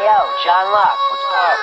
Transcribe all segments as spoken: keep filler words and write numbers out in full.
yo, Jon Loc, what's up?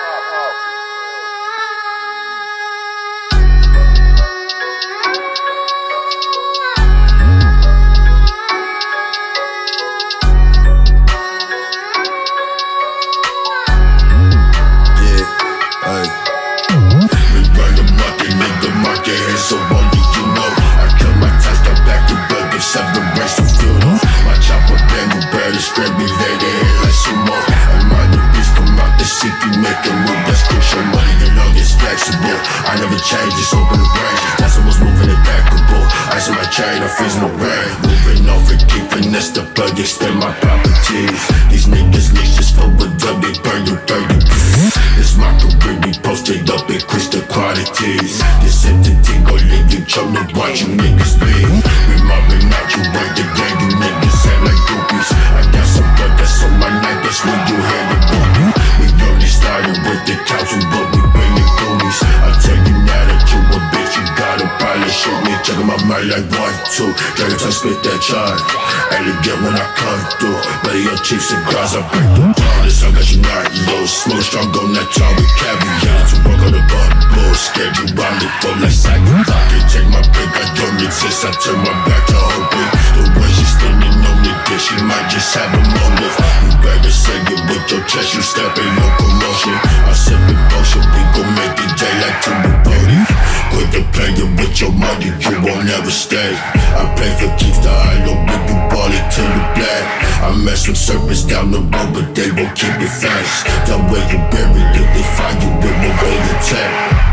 So only you know I cut my ties, got back to bug, give seven rest to feel them. My chopper bamboo barely straight me lay their head like sumo. And my new beats come out the seat, you make a move, that's crucial. Money, you know it's flexible. I never change, just open the brain. That's almost moving impeccable. Ice in my chain, I'm freezing the rain. Moving over, keep finesse the plug, extend my properties. These niggas leech just for a dub, they burn you thirty keys. This mockery, we posted up, increase the quantities. This entity go leave you chum to watch you niggas bleed. We mobbing out, you work the game, you niggas act like groupies. I got some blood that's on my neck, that's when you hear the booty. We only started with the council, but we bring the goonies. I tell you now that you a bitch, you gotta probably shoot me. Checking my mind like one, two, dragon time spit that charge. Elegant when I come through, but your cheap cigars, I break the bar. This I got you not low, smoke strong on that tar with caviar. To work on the bubble, scared you round the phone like sack. Pocket, take my pick, I don't exist, I turn my back to hoping. The way she's standing on the dish, she might just have a motive. You better say it with your chest, you step in locomotion. I sip in potion, we gon' make it daylight to the party. Quit the playing with your money, you won't ever stay. I play for keeps the high low, make you ball it till the black. I mess with serpents down the road, but they won't keep it fast. The way you bury it, they find you with no way to attack.